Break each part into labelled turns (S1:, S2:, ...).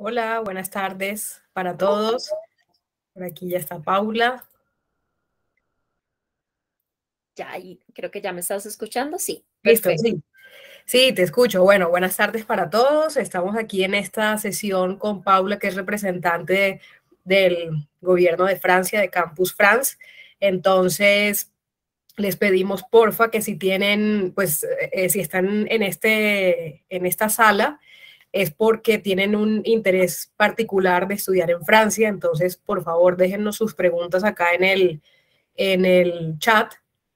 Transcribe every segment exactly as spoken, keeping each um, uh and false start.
S1: Hola, buenas tardes para todos. Por aquí ya está Paula.
S2: Ya, y creo que ya me estás escuchando. Sí,
S1: Listo,
S2: perfecto.
S1: sí. Sí, te escucho. Bueno, buenas tardes para todos. Estamos aquí en esta sesión con Paula, que es representante del gobierno de Francia, de Campus France. Entonces, les pedimos porfa que si tienen, pues, eh, si están en este, en esta sala, es porque tienen un interés particular de estudiar en Francia. Entonces, por favor, déjennos sus preguntas acá en el, en el chat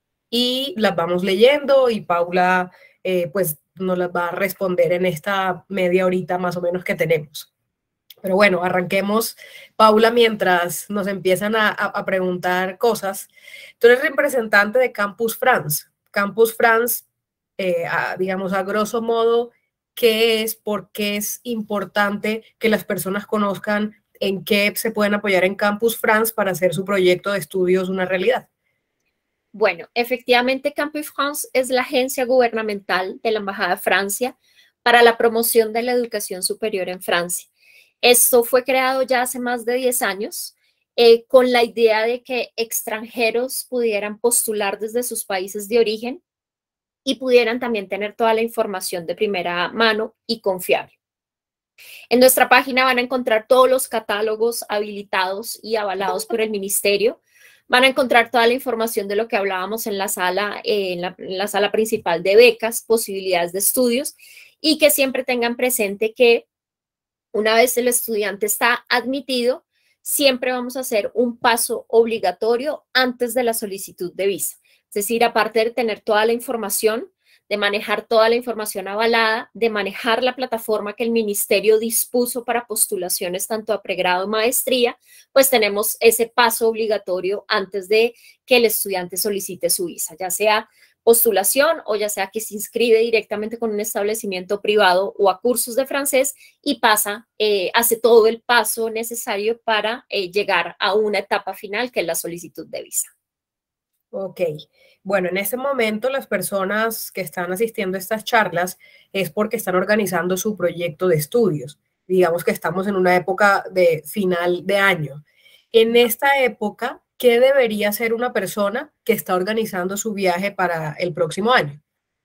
S1: y las vamos leyendo y Paula, eh, pues, nos las va a responder en esta media horita más o menos que tenemos. Pero bueno, arranquemos, Paula, mientras nos empiezan a, a, a preguntar cosas. Tú eres representante de Campus France. Campus France, eh, a, digamos, a grosso modo, ¿qué es? ¿Por qué es importante que las personas conozcan en qué se pueden apoyar en Campus France para hacer su proyecto de estudios una realidad?
S2: Bueno, efectivamente, Campus France es la agencia gubernamental de la Embajada de Francia para la promoción de la educación superior en Francia. Esto fue creado ya hace más de diez años eh, con la idea de que extranjeros pudieran postular desde sus países de origen y pudieran también tener toda la información de primera mano y confiable. En nuestra página van a encontrar todos los catálogos habilitados y avalados por el ministerio. Van a encontrar toda la información de lo que hablábamos en la sala, eh, en, la, en la sala principal de becas, posibilidades de estudios, y que siempre tengan presente que una vez el estudiante está admitido, siempre vamos a hacer un paso obligatorio antes de la solicitud de visa. Es decir, aparte de tener toda la información, de manejar toda la información avalada, de manejar la plataforma que el ministerio dispuso para postulaciones tanto a pregrado como maestría, pues tenemos ese paso obligatorio antes de que el estudiante solicite su visa, ya sea postulación o ya sea que se inscribe directamente con un establecimiento privado o a cursos de francés y pasa, eh, hace todo el paso necesario para eh, llegar a una etapa final que es la solicitud de visa.
S1: Ok, bueno, en este momento las personas que están asistiendo a estas charlas es porque están organizando su proyecto de estudios. Digamos que estamos en una época de final de año. En esta época, ¿qué debería hacer una persona que está organizando su viaje para el próximo año?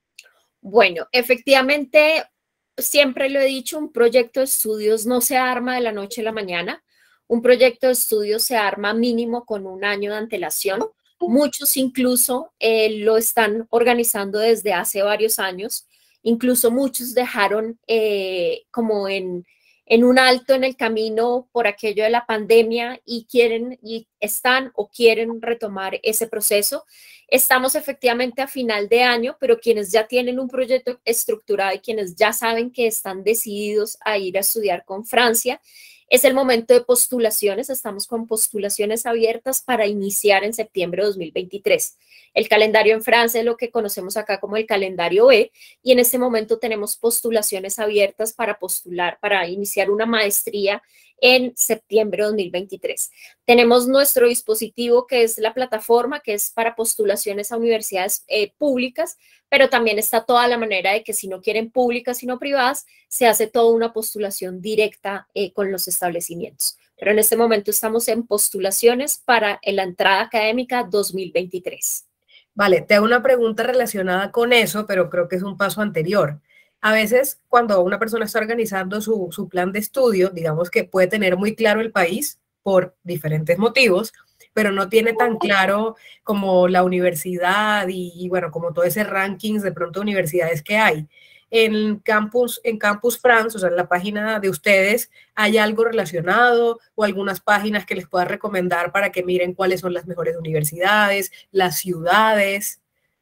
S2: Bueno, efectivamente, siempre lo he dicho, un proyecto de estudios no se arma de la noche a la mañana. Un proyecto de estudios se arma mínimo con un año de antelación. Muchos incluso eh, lo están organizando desde hace varios años. Incluso muchos dejaron eh, como en, en un alto en el camino por aquello de la pandemia y quieren y están o quieren retomar ese proceso. Estamos efectivamente a final de año, pero quienes ya tienen un proyecto estructurado y quienes ya saben que están decididos a ir a estudiar con Francia, es el momento de postulaciones. Estamos con postulaciones abiertas para iniciar en septiembre de dos mil veintitrés. El calendario en Francia es lo que conocemos acá como el calendario B y en este momento tenemos postulaciones abiertas para postular, para iniciar una maestría en septiembre de dos mil veintitrés. Tenemos nuestro dispositivo que es la plataforma, que es para postulaciones a universidades eh, públicas, pero también está toda la manera de que si no quieren públicas sino privadas, se hace toda una postulación directa eh, con los establecimientos. Pero en este momento estamos en postulaciones para la entrada académica dos mil veintitrés.
S1: Vale, te hago una pregunta relacionada con eso, pero creo que es un paso anterior. A veces, cuando una persona está organizando su, su plan de estudio, digamos que puede tener muy claro el país por diferentes motivos, pero no tiene tan claro como la universidad y, y bueno, como todo ese rankings de pronto universidades que hay. En Campus, en Campus France, o sea, en la página de ustedes, ¿hay algo relacionado o algunas páginas que les pueda recomendar para que miren cuáles son las mejores universidades, las ciudades?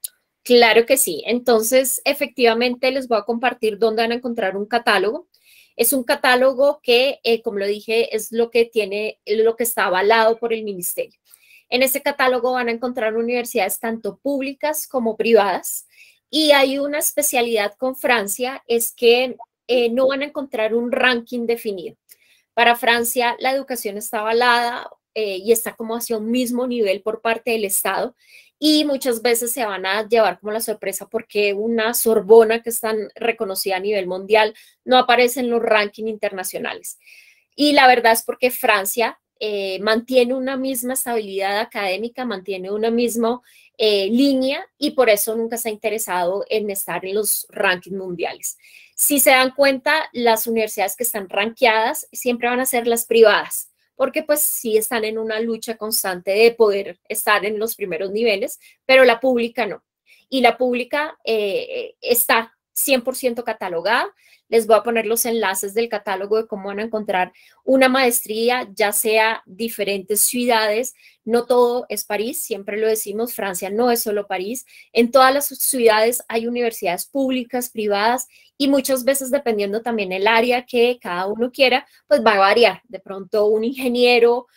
S2: Claro que sí. Entonces, efectivamente, les voy a compartir dónde van a encontrar un catálogo. Es un catálogo que, eh, como lo dije, es lo que tiene, lo que está avalado por el ministerio. En ese catálogo van a encontrar universidades tanto públicas como privadas. Y hay una especialidad con Francia, es que eh, no van a encontrar un ranking definido. Para Francia, la educación está avalada eh, y está como hacia un mismo nivel por parte del Estado y muchas veces se van a llevar como la sorpresa porque una Sorbona que es tan reconocida a nivel mundial no aparece en los rankings internacionales. Y la verdad es porque Francia eh, mantiene una misma estabilidad académica, mantiene una misma eh, línea y por eso nunca se ha interesado en estar en los rankings mundiales. Si se dan cuenta, las universidades que están rankeadas siempre van a ser las privadas, porque pues sí están en una lucha constante de poder estar en los primeros niveles, pero la pública no. Y la pública eh, está cien por ciento catalogada. Les voy a poner los enlaces del catálogo de cómo van a encontrar una maestría, ya sea diferentes ciudades. No todo es París, siempre lo decimos, Francia no es solo París. En todas las ciudades hay universidades públicas, privadas, y muchas veces, dependiendo también el área que cada uno quiera, pues va a variar. De pronto un ingeniero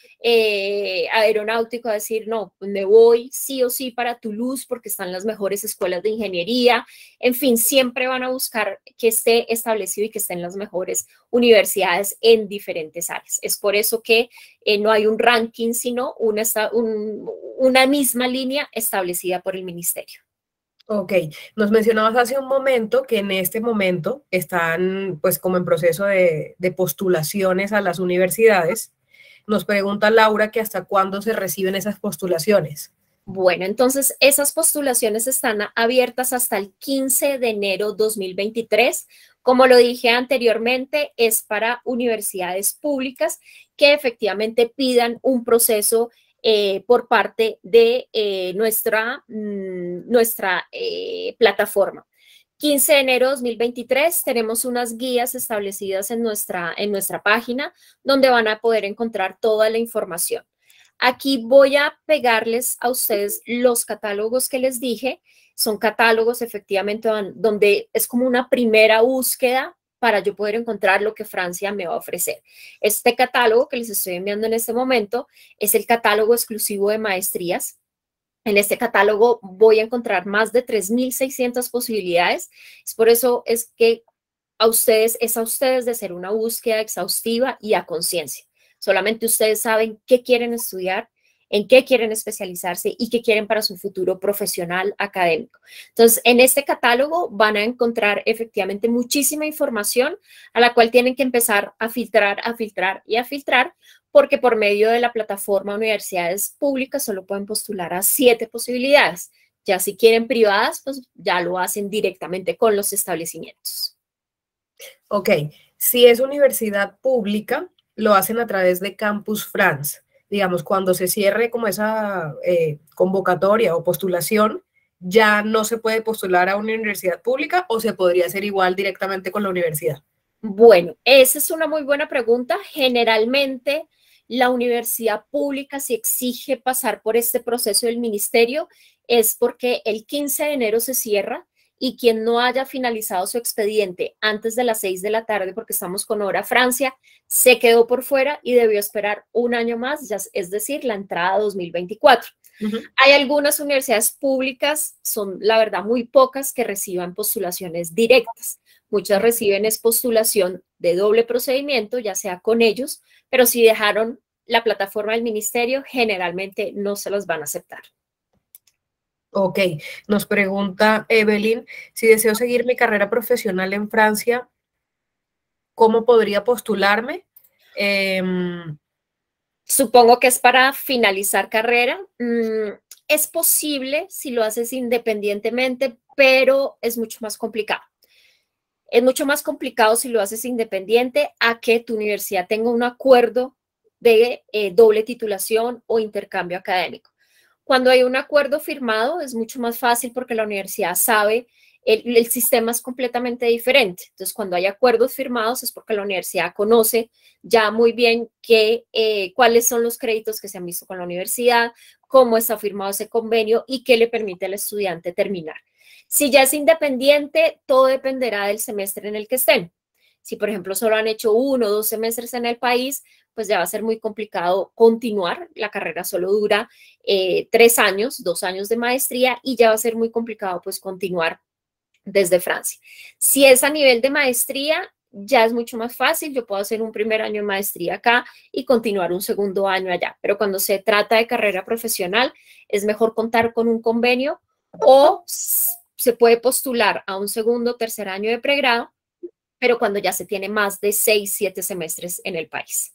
S2: eh, aeronáutico va a decir, no, pues me voy sí o sí para Toulouse porque están las mejores escuelas de ingeniería. En fin, siempre van a buscar que esté establecido y que estén las mejores universidades en diferentes áreas. Es por eso que eh, no hay un ranking, sino una, un, una misma línea establecida por el ministerio.
S1: Ok, nos mencionabas hace un momento que en este momento están pues como en proceso de, de postulaciones a las universidades. Nos pregunta Laura que hasta cuándo se reciben esas postulaciones.
S2: Bueno, entonces esas postulaciones están abiertas hasta el quince de enero de dos mil veintitrés. Como lo dije anteriormente, es para universidades públicas que efectivamente pidan un proceso Eh, por parte de eh, nuestra, mmm, nuestra eh, plataforma. quince de enero de dos mil veintitrés tenemos unas guías establecidas en nuestra, en nuestra página donde van a poder encontrar toda la información. Aquí voy a pegarles a ustedes los catálogos que les dije. Son catálogos efectivamente donde es como una primera búsqueda para yo poder encontrar lo que Francia me va a ofrecer. Este catálogo que les estoy enviando en este momento es el catálogo exclusivo de maestrías. En este catálogo voy a encontrar más de tres mil seiscientas posibilidades. Es por eso es que a ustedes, es a ustedes de hacer una búsqueda exhaustiva y a conciencia. Solamente ustedes saben qué quieren estudiar, en qué quieren especializarse y qué quieren para su futuro profesional académico. Entonces, en este catálogo van a encontrar efectivamente muchísima información a la cual tienen que empezar a filtrar, a filtrar y a filtrar, porque por medio de la plataforma Universidades Públicas solo pueden postular a siete posibilidades. Ya si quieren privadas, pues ya lo hacen directamente con los establecimientos.
S1: Ok, si es universidad pública, lo hacen a través de Campus France. Digamos, cuando se cierre como esa eh, convocatoria o postulación, ¿ya no se puede postular a una universidad pública o se podría hacer igual directamente con la universidad?
S2: Bueno, esa es una muy buena pregunta. Generalmente, la universidad pública, si exige pasar por este proceso del ministerio, es porque el quince de enero se cierra y quien no haya finalizado su expediente antes de las seis de la tarde, porque estamos con hora Francia, se quedó por fuera y debió esperar un año más, ya, es decir, la entrada dos mil veinticuatro. Uh-huh. Hay algunas universidades públicas, son la verdad muy pocas, que reciban postulaciones directas. Muchas reciben es postulación de doble procedimiento, ya sea con ellos, pero si dejaron la plataforma del ministerio, generalmente no se las van a aceptar.
S1: Ok, nos pregunta Evelyn, si deseo seguir mi carrera profesional en Francia, ¿cómo podría postularme? Eh,
S2: Supongo que es para finalizar carrera. Mm, es posible si lo haces independientemente, pero es mucho más complicado. Es mucho más complicado si lo haces independiente a que tu universidad tenga un acuerdo de eh, doble titulación o intercambio académico. Cuando hay un acuerdo firmado es mucho más fácil porque la universidad sabe, el, el sistema es completamente diferente. Entonces, cuando hay acuerdos firmados es porque la universidad conoce ya muy bien qué, eh, cuáles son los créditos que se han visto con la universidad, cómo está firmado ese convenio y qué le permite al estudiante terminar. Si ya es independiente, todo dependerá del semestre en el que estén. Si, por ejemplo, solo han hecho uno o dos semestres en el país, pues ya va a ser muy complicado continuar. La carrera solo dura eh, tres años, dos años de maestría y ya va a ser muy complicado pues continuar desde Francia. Si es a nivel de maestría, ya es mucho más fácil. Yo puedo hacer un primer año de maestría acá y continuar un segundo año allá. Pero cuando se trata de carrera profesional, es mejor contar con un convenio o se puede postular a un segundo o tercer año de pregrado pero cuando ya se tiene más de seis, siete semestres en el país.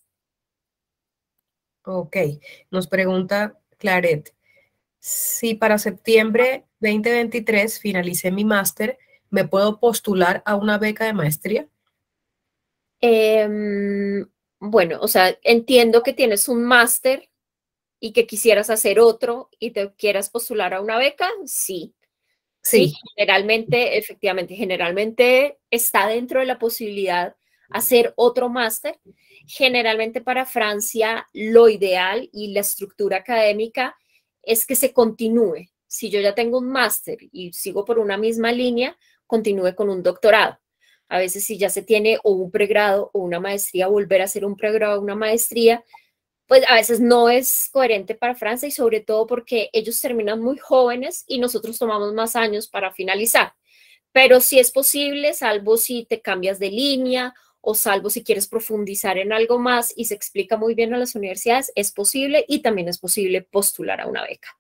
S1: Ok, nos pregunta Claret, si para septiembre veinte veintitrés finalicé mi máster, ¿me puedo postular a una beca de maestría?
S2: Eh, bueno, o sea, entiendo que tienes un máster y que quisieras hacer otro y te quieras postular a una beca, sí. Sí,
S1: Sí.
S2: generalmente, efectivamente, generalmente está dentro de la posibilidad hacer otro máster. Generalmente para Francia lo ideal y la estructura académica es que se continúe. Si yo ya tengo un máster y sigo por una misma línea, continúe con un doctorado. A veces si ya se tiene o un pregrado o una maestría, volver a hacer un pregrado o una maestría, pues a veces no es coherente para Francia y sobre todo porque ellos terminan muy jóvenes y nosotros tomamos más años para finalizar. Pero sí es posible, salvo si te cambias de línea o salvo si quieres profundizar en algo más y se explica muy bien a las universidades, es posible y también es posible postular a una beca.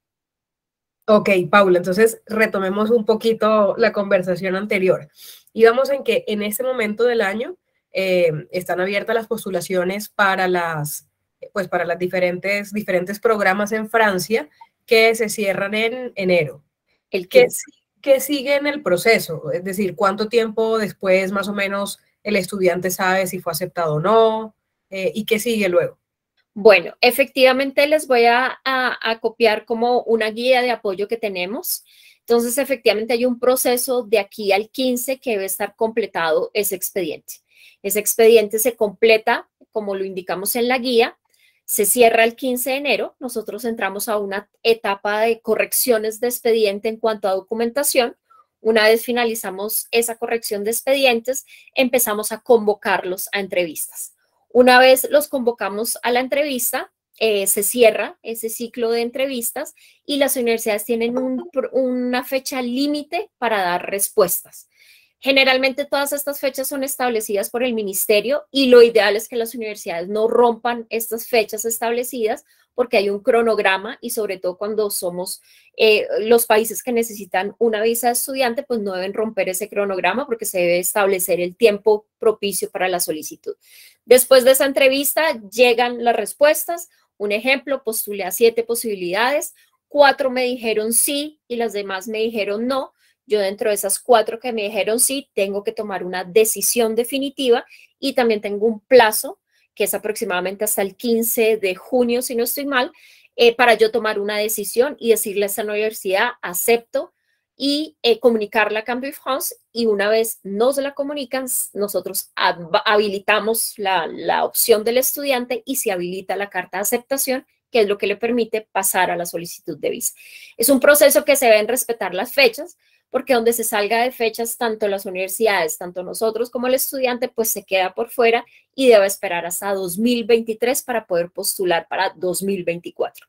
S1: Ok, Paula, entonces retomemos un poquito la conversación anterior. Íbamos en que en este momento del año eh, están abiertas las postulaciones para las, pues para las diferentes, diferentes programas en Francia que se cierran en enero.
S2: El
S1: ¿Qué,
S2: quince.
S1: qué sigue en el proceso? Es decir, ¿cuánto tiempo después más o menos el estudiante sabe si fue aceptado o no? Eh, ¿y qué sigue luego?
S2: Bueno, efectivamente les voy a, a, a, copiar como una guía de apoyo que tenemos. Entonces, efectivamente hay un proceso de aquí al quince que debe estar completado ese expediente. Ese expediente se completa, como lo indicamos en la guía, se cierra el quince de enero. Nosotros entramos a una etapa de correcciones de expediente en cuanto a documentación. Una vez finalizamos esa corrección de expedientes, empezamos a convocarlos a entrevistas. Una vez los convocamos a la entrevista, eh, se cierra ese ciclo de entrevistas y las universidades tienen un, una fecha límite para dar respuestas. Generalmente todas estas fechas son establecidas por el ministerio y lo ideal es que las universidades no rompan estas fechas establecidas porque hay un cronograma y sobre todo cuando somos eh, los países que necesitan una visa de estudiante, pues no deben romper ese cronograma porque se debe establecer el tiempo propicio para la solicitud. Después de esa entrevista llegan las respuestas. Un ejemplo, postulé a siete posibilidades, cuatro me dijeron sí y las demás me dijeron no. Yo dentro de esas cuatro que me dijeron sí, tengo que tomar una decisión definitiva y también tengo un plazo, que es aproximadamente hasta el quince de junio, si no estoy mal, eh, para yo tomar una decisión y decirle a esta universidad, acepto, y eh, comunicarla a Campus France, y una vez nos la comunican, nosotros habilitamos la, la opción del estudiante y se habilita la carta de aceptación, que es lo que le permite pasar a la solicitud de visa. Es un proceso que se deben respetar las fechas, porque donde se salga de fechas, tanto las universidades, tanto nosotros como el estudiante, pues se queda por fuera y debe esperar hasta dos mil veintitrés para poder postular para dos mil veinticuatro.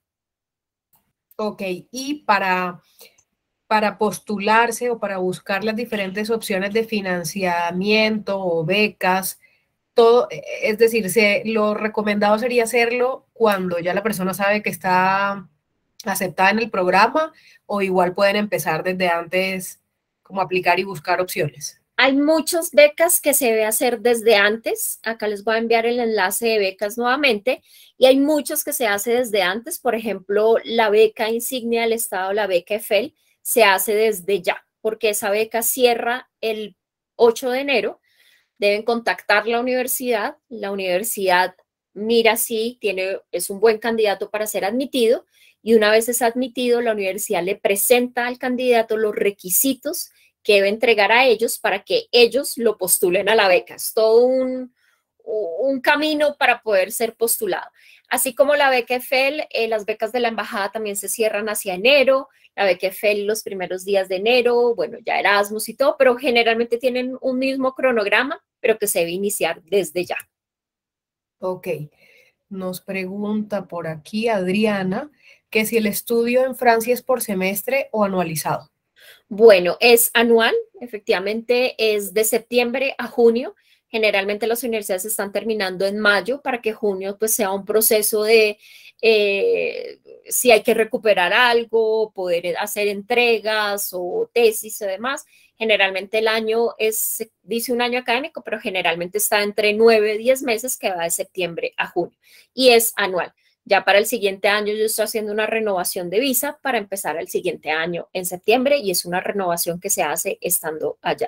S1: Ok, y para, para postularse o para buscar las diferentes opciones de financiamiento o becas, todo, es decir, se, lo recomendado sería hacerlo cuando ya la persona sabe que está aceptada en el programa, o igual pueden empezar desde antes, como aplicar y buscar opciones.
S2: Hay muchas becas que se debe hacer desde antes. Acá les voy a enviar el enlace de becas nuevamente. Y hay muchas que se hace desde antes. Por ejemplo, la beca insignia del Estado, la beca EFEL, se hace desde ya, porque esa beca cierra el ocho de enero. Deben contactar la universidad. La universidad mira si tiene, es un buen candidato para ser admitido. Y una vez es admitido, la universidad le presenta al candidato los requisitos que debe entregar a ellos para que ellos lo postulen a la beca. Es todo un, un camino para poder ser postulado. Así como la beca EFEL, eh, las becas de la embajada también se cierran hacia enero, la beca EFEL los primeros días de enero, bueno, ya Erasmus y todo, pero generalmente tienen un mismo cronograma, pero que se debe iniciar desde ya.
S1: Ok, nos pregunta por aquí Adriana que si el estudio en Francia es por semestre o anualizado.
S2: Bueno, es anual, efectivamente es de septiembre a junio. Generalmente las universidades están terminando en mayo para que junio pues sea un proceso de eh, si hay que recuperar algo, poder hacer entregas o tesis y demás. Generalmente el año es, dice un año académico, pero generalmente está entre nueve y diez meses que va de septiembre a junio y es anual. Ya para el siguiente año yo estoy haciendo una renovación de visa para empezar el siguiente año en septiembre y es una renovación que se hace estando allá.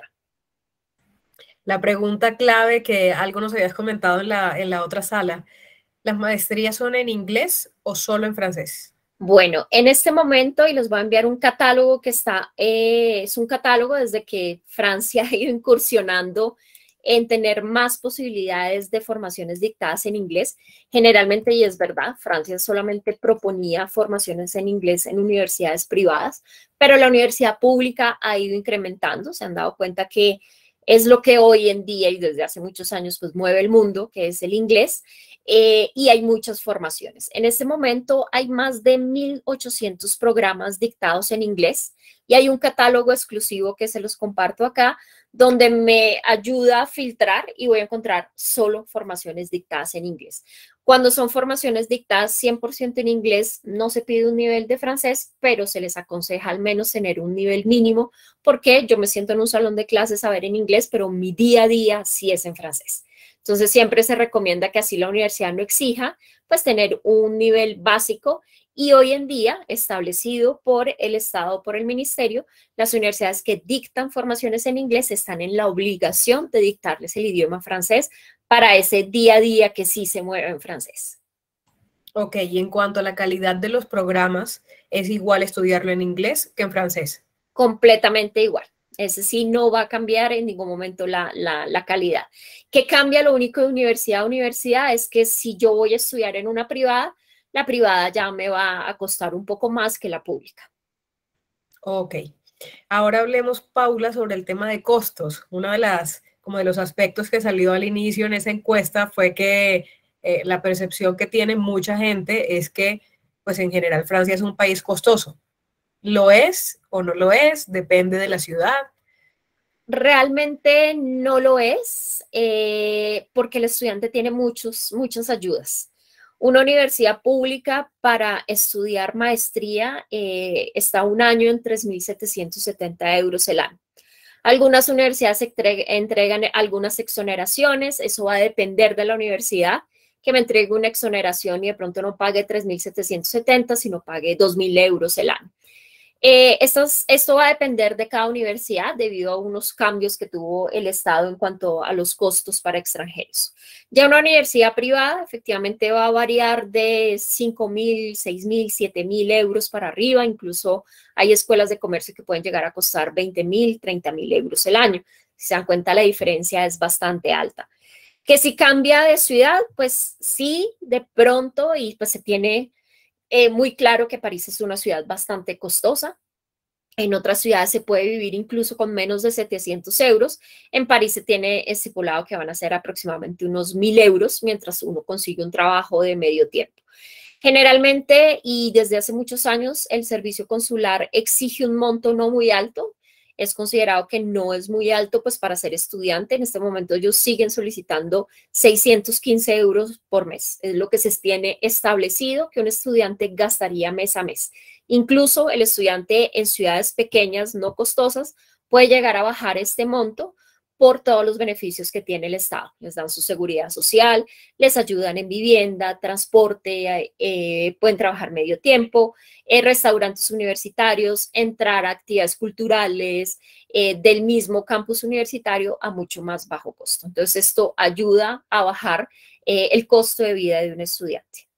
S1: La pregunta clave que algo nos habías comentado en la, en la otra sala, ¿las maestrías son en inglés o solo en francés?
S2: Bueno, en este momento, y les voy a enviar un catálogo que está, eh, es un catálogo desde que Francia ha ido incursionando en tener más posibilidades de formaciones dictadas en inglés. Generalmente, y es verdad, Francia solamente proponía formaciones en inglés en universidades privadas, pero la universidad pública ha ido incrementando, se han dado cuenta que es lo que hoy en día y desde hace muchos años pues mueve el mundo, que es el inglés, eh, y hay muchas formaciones. En este momento hay más de mil ochocientos programas dictados en inglés y hay un catálogo exclusivo que se los comparto acá, donde me ayuda a filtrar y voy a encontrar solo formaciones dictadas en inglés. Cuando son formaciones dictadas cien por ciento en inglés, no se pide un nivel de francés, pero se les aconseja al menos tener un nivel mínimo, porque yo me siento en un salón de clases a ver en inglés, pero mi día a día sí es en francés. Entonces, siempre se recomienda que así la universidad no exija, pues tener un nivel básico y hoy en día, establecido por el Estado, por el Ministerio, las universidades que dictan formaciones en inglés están en la obligación de dictarles el idioma francés para ese día a día que sí se mueve en francés.
S1: Ok, y en cuanto a la calidad de los programas, ¿es igual estudiarlo en inglés que en francés?
S2: Completamente igual. Ese sí no va a cambiar en ningún momento la, la, la calidad. ¿Qué cambia lo único de universidad a universidad? Es que si yo voy a estudiar en una privada, la privada ya me va a costar un poco más que la pública.
S1: Ok. Ahora hablemos, Paula, sobre el tema de costos. Una de las, como de los aspectos que salió al inicio en esa encuesta fue que eh, la percepción que tiene mucha gente es que, pues en general, Francia es un país costoso. ¿Lo es o no lo es? Depende de la ciudad.
S2: Realmente no lo es, eh, porque el estudiante tiene muchos, muchas ayudas. Una universidad pública para estudiar maestría eh, está un año en tres mil setecientos setenta euros el año. Algunas universidades entregan algunas exoneraciones, eso va a depender de la universidad, que me entregue una exoneración y de pronto no pague tres mil setecientos setenta, sino pague dos mil euros el año. Eh, estos, esto va a depender de cada universidad debido a unos cambios que tuvo el Estado en cuanto a los costos para extranjeros. Ya una universidad privada efectivamente va a variar de cinco mil, seis mil, siete mil euros para arriba, incluso hay escuelas de comercio que pueden llegar a costar veinte mil, treinta mil euros el año. Si se dan cuenta, la diferencia es bastante alta. Que si cambia de ciudad, pues sí, de pronto, y pues se tiene Eh, muy claro que París es una ciudad bastante costosa. En otras ciudades se puede vivir incluso con menos de setecientos euros. En París se tiene estipulado que van a ser aproximadamente unos mil euros mientras uno consigue un trabajo de medio tiempo. Generalmente y desde hace muchos años el servicio consular exige un monto no muy alto. Es considerado que no es muy alto pues para ser estudiante. En este momento ellos siguen solicitando seiscientos quince euros por mes. Es lo que se tiene establecido que un estudiante gastaría mes a mes. Incluso el estudiante en ciudades pequeñas, no costosas, puede llegar a bajar este monto por todos los beneficios que tiene el Estado. Les dan su seguridad social, les ayudan en vivienda, transporte, eh, pueden trabajar medio tiempo, eh, restaurantes universitarios, entrar a actividades culturales eh, del mismo campus universitario a mucho más bajo costo. Entonces, esto ayuda a bajar eh, el costo de vida de un estudiante.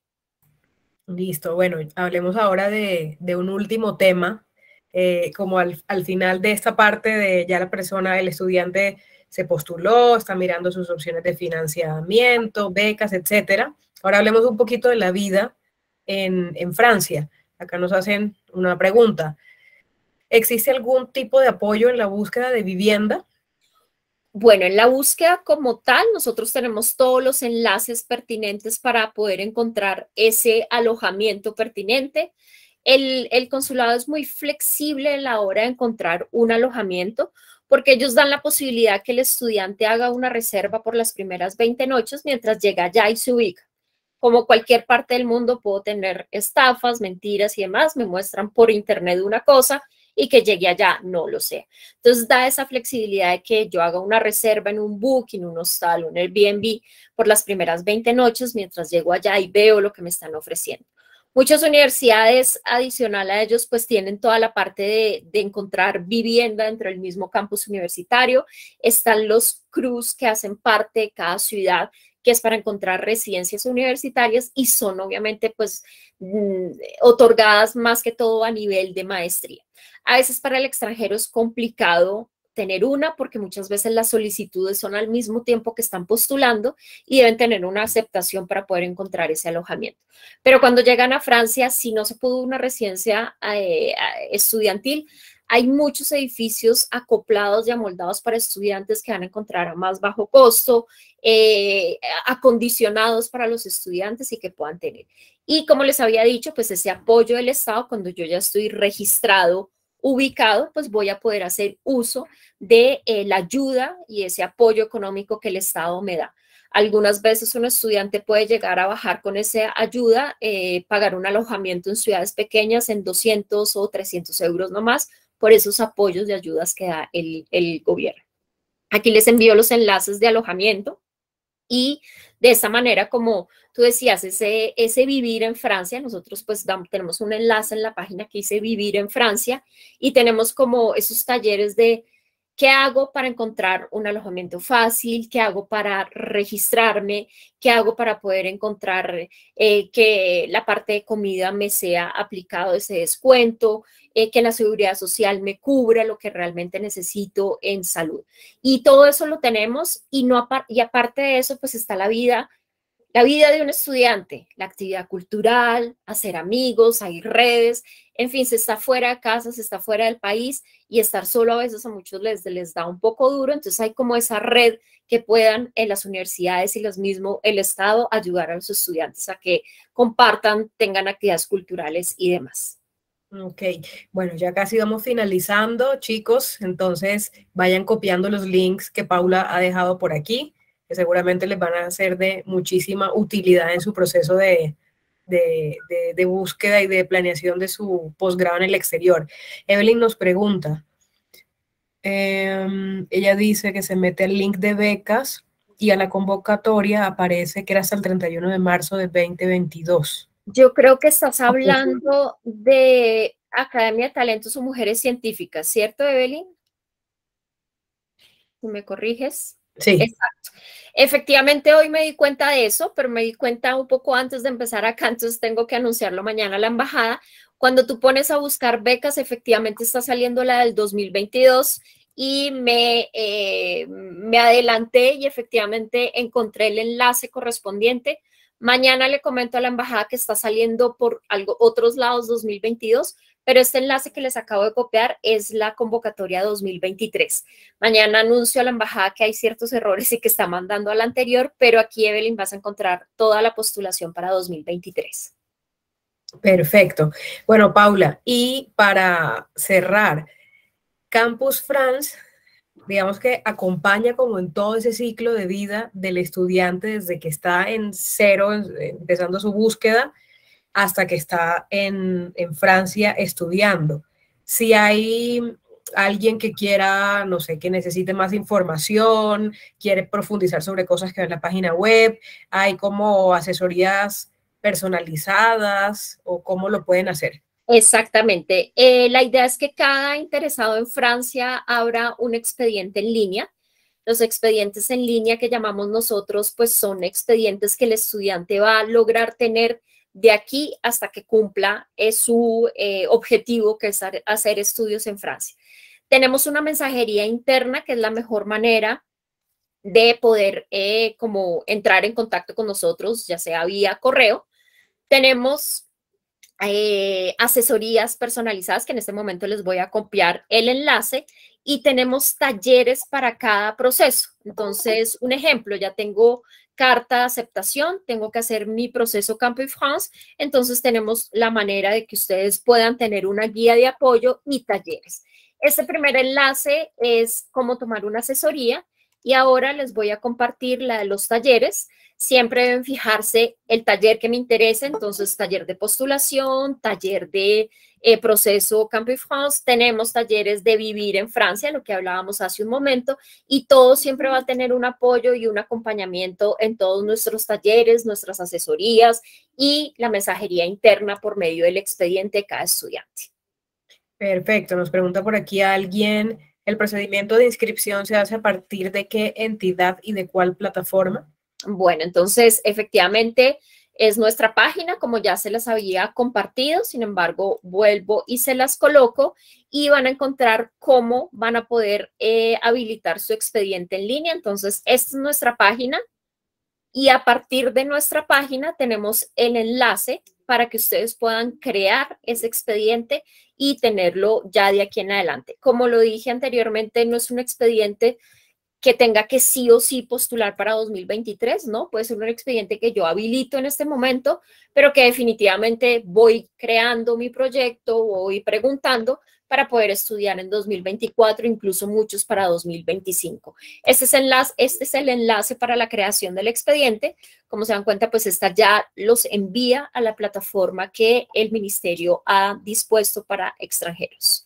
S1: Listo, bueno, hablemos ahora de, de un último tema. Eh, como al, al final de esta parte de ya la persona, el estudiante se postuló, está mirando sus opciones de financiamiento, becas, etcétera. Ahora hablemos un poquito de la vida en, en Francia. Acá nos hacen una pregunta. ¿Existe algún tipo de apoyo en la búsqueda de vivienda?
S2: Bueno, en la búsqueda como tal, nosotros tenemos todos los enlaces pertinentes para poder encontrar ese alojamiento pertinente. El, el consulado es muy flexible a la hora de encontrar un alojamiento porque ellos dan la posibilidad que el estudiante haga una reserva por las primeras veinte noches mientras llega allá y se ubica. Como cualquier parte del mundo, puedo tener estafas, mentiras y demás, me muestran por internet una cosa y que llegue allá no lo sé. Entonces da esa flexibilidad de que yo haga una reserva en un Booking, un hostal, un Airbnb por las primeras veinte noches mientras llego allá y veo lo que me están ofreciendo. Muchas universidades, adicional a ellos, pues tienen toda la parte de, de encontrar vivienda dentro del mismo campus universitario. Están los C R U s que hacen parte de cada ciudad, que es para encontrar residencias universitarias y son obviamente pues mm, otorgadas más que todo a nivel de maestría. A veces para el extranjero es complicado tener una porque muchas veces las solicitudes son al mismo tiempo que están postulando y deben tener una aceptación para poder encontrar ese alojamiento. Pero cuando llegan a Francia, si no se pudo una residencia eh, estudiantil, hay muchos edificios acoplados y amoldados para estudiantes que van a encontrar a más bajo costo, eh, acondicionados para los estudiantes y que puedan tener. Y como les había dicho, pues ese apoyo del Estado, cuando yo ya estoy registrado, ubicado, pues voy a poder hacer uso de eh, la ayuda y ese apoyo económico que el Estado me da. Algunas veces un estudiante puede llegar a bajar con esa ayuda, eh, pagar un alojamiento en ciudades pequeñas en doscientos o trescientos euros nomás, por esos apoyos de ayudas que da el, el gobierno. Aquí les envío los enlaces de alojamiento y de esta manera, como tú decías, ese, ese vivir en Francia, nosotros pues damos, tenemos un enlace en la página que dice vivir en Francia y tenemos como esos talleres de ¿qué hago para encontrar un alojamiento fácil? ¿Qué hago para registrarme? ¿Qué hago para poder encontrar eh, que la parte de comida me sea aplicado ese descuento? Eh, que la seguridad social me cubra lo que realmente necesito en salud. Y todo eso lo tenemos y, no, y aparte de eso, pues está la vida. La vida de un estudiante, la actividad cultural, hacer amigos, hay redes, en fin, se está fuera de casa, se está fuera del país y estar solo a veces a muchos les, les da un poco duro, entonces hay como esa red que puedan en las universidades y los mismos, el Estado, ayudar a los estudiantes a que compartan, tengan actividades culturales y demás.
S1: Ok, bueno, ya casi vamos finalizando, chicos, entonces vayan copiando los links que Paula ha dejado por aquí, que seguramente les van a ser de muchísima utilidad en su proceso de, de, de, de búsqueda y de planeación de su posgrado en el exterior. Evelyn nos pregunta, eh, ella dice que se mete el link de becas y a la convocatoria aparece que era hasta el treinta y uno de marzo de veinte veintidós.
S2: Yo creo que estás hablando de Academia de Talentos o Mujeres Científicas, ¿cierto, Evelyn? ¿Me corriges?
S1: Sí.
S2: Exacto. Efectivamente, hoy me di cuenta de eso, pero me di cuenta un poco antes de empezar acá, entonces tengo que anunciarlo mañana a la embajada. Cuando tú pones a buscar becas, efectivamente está saliendo la del dos mil veintidós y me, eh, me adelanté y efectivamente encontré el enlace correspondiente. Mañana le comento a la embajada que está saliendo por algo, otros lados dos mil veintidós, pero este enlace que les acabo de copiar es la convocatoria dos mil veintitrés. Mañana anuncio a la embajada que hay ciertos errores y que está mandando a la anterior, pero aquí, Evelyn, vas a encontrar toda la postulación para dos mil veintitrés.
S1: Perfecto. Bueno, Paula, y para cerrar, Campus France, digamos que acompaña como en todo ese ciclo de vida del estudiante desde que está en cero, empezando su búsqueda, hasta que está en, en Francia estudiando. Si hay alguien que quiera, no sé, que necesite más información, quiere profundizar sobre cosas que hay en la página web, hay como asesorías personalizadas o cómo lo pueden hacer.
S2: Exactamente. Eh, la idea es que cada interesado en Francia abra un expediente en línea. Los expedientes en línea que llamamos nosotros, pues son expedientes que el estudiante va a lograr tener de aquí hasta que cumpla eh, su eh, objetivo, que es hacer estudios en Francia. Tenemos una mensajería interna, que es la mejor manera de poder eh, como entrar en contacto con nosotros, ya sea vía correo. Tenemos eh, asesorías personalizadas, que en este momento les voy a copiar el enlace, y tenemos talleres para cada proceso. Entonces, un ejemplo, ya tengo carta de aceptación, tengo que hacer mi proceso Campus France, entonces tenemos la manera de que ustedes puedan tener una guía de apoyo y talleres. Este primer enlace es cómo tomar una asesoría y ahora les voy a compartir la de los talleres. Siempre deben fijarse el taller que me interesa, entonces taller de postulación, taller de eh, proceso Campus France, tenemos talleres de vivir en Francia, lo que hablábamos hace un momento, y todo siempre va a tener un apoyo y un acompañamiento en todos nuestros talleres, nuestras asesorías y la mensajería interna por medio del expediente de cada estudiante.
S1: Perfecto, nos pregunta por aquí alguien, ¿el procedimiento de inscripción se hace a partir de qué entidad y de cuál plataforma?
S2: Bueno, entonces, efectivamente, es nuestra página, como ya se las había compartido, sin embargo, vuelvo y se las coloco y van a encontrar cómo van a poder eh, habilitar su expediente en línea. Entonces, esta es nuestra página y a partir de nuestra página tenemos el enlace para que ustedes puedan crear ese expediente y tenerlo ya de aquí en adelante. Como lo dije anteriormente, no es un expediente que tenga que sí o sí postular para dos mil veintitrés, ¿no? Puede ser un expediente que yo habilito en este momento, pero que definitivamente voy creando mi proyecto, voy preguntando para poder estudiar en dos mil veinticuatro, incluso muchos para dos mil veinticinco. Este es, enlace, este es el enlace para la creación del expediente. Como se dan cuenta, pues esta ya los envía a la plataforma que el ministerio ha dispuesto para extranjeros.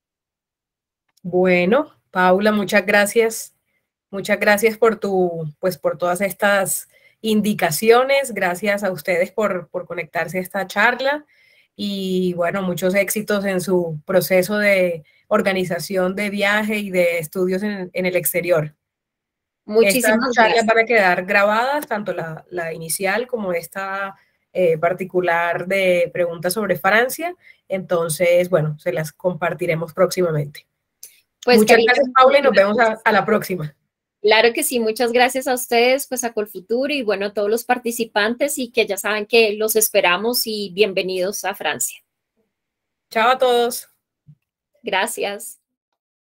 S1: Bueno, Paula, muchas gracias. Muchas gracias por tu, pues por todas estas indicaciones. Gracias a ustedes por, por conectarse a esta charla y bueno, muchos éxitos en su proceso de organización de viaje y de estudios en, en el exterior.
S2: Muchísimas
S1: Estas charlas
S2: gracias.
S1: van a quedar grabadas, tanto la, la inicial como esta eh, particular de preguntas sobre Francia. Entonces, bueno, se las compartiremos próximamente.
S2: Pues,
S1: Muchas
S2: Karina,
S1: gracias, Paula, y nos vemos a, a la próxima.
S2: Claro que sí, muchas gracias a ustedes, pues a Colfuturo y bueno, a todos los participantes y que ya saben que los esperamos y bienvenidos a Francia.
S1: Chao a todos.
S2: Gracias.